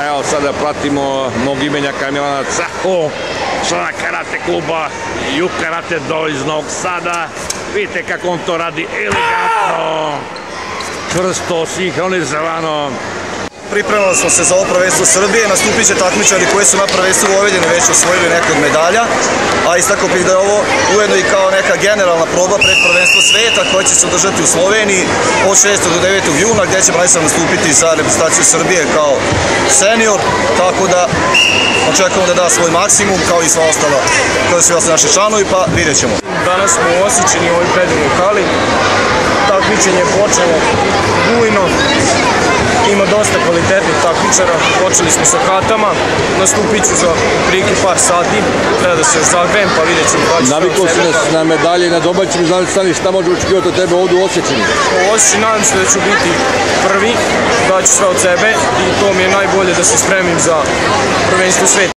Evo sada pratimo mog imenjaka Milana Cahu, člana karate kluba Juk Karate Do iz Novog Sada. Vidite kako on to radi elegantno, čvrsto, sinhronizovano. Pripremali smo se za ovo prvenstvo Srbije, nastupit će takmičari koji su na prvenstvu Vojvodine već osvojili neke od medalja, a istakao bih da je ovo ujedno i kao neka generalna proba pred prvenstvo sveta koja će se održati u Sloveniji od 6. do 9. juna, gdje će Branislav nastupiti za reprezentaciju Srbije kao senior, tako da očekujemo da da svoj maksimum kao i sva ostala, kao i svi ostali naši članovi, pa vidjet ćemo. Danas smo u Osjećini u ovoj predivnoj hali, takmičenje je počelo bujno. Ima dosta kvalitetnih takmičara, počeli smo sa katama, nastupit ću za prilike par sati, treba da se još zagrejem pa vidjet ćemo da ću sve od sebe. Navikao si na medalje i na domaćim stani, šta može očekivati od tebe ovdje u Osjećini? U Osjećini nadam se da ću biti prvi, da ću sve od sebe i to mi je najbolje da se spremim za prvenstvo sveta.